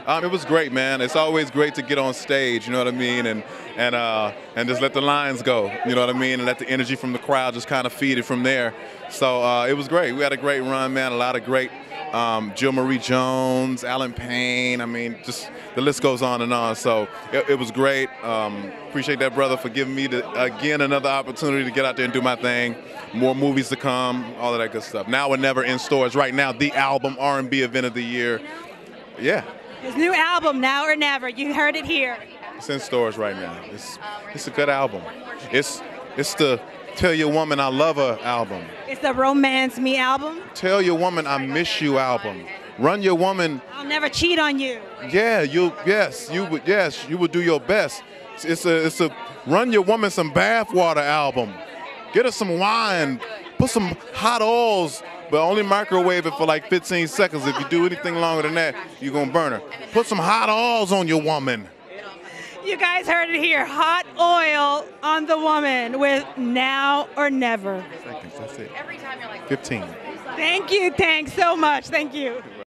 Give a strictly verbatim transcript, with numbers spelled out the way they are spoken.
Um, it was great, man. It's always great to get on stage, you know what I mean, and and uh, and just let the lines go, you know what I mean, and let the energy from the crowd just kind of feed it from there. So uh, it was great. We had a great run, man. A lot of great um, Jill Marie Jones, Alan Payne. I mean, just the list goes on and on. So it, it was great. Um, appreciate that, brother, for giving me the, again another opportunity to get out there and do my thing. More movies to come, all of that good stuff. Now or Never in stores right now. The album, R and B event of the year. Yeah. His new album, Now or Never. You heard it here. It's in stores right now. It's it's a good album. It's it's the Tell Your Woman I Love Her album. It's the Romance Me album. Tell Your Woman I Miss You album. Run Your Woman. I'll never cheat on you. Yeah, you yes you would yes you would do your best. It's, it's a it's a Run Your Woman Some Bathwater album. Get her some wine. Put some hot oils. But only microwave it for like fifteen seconds. If you do anything longer than that, you're gonna burn her. Put some hot oils on your woman. You guys heard it here. Hot oil on the woman with Now or Never. Seconds, that's it. fifteen. Thank you, thanks so much. Thank you.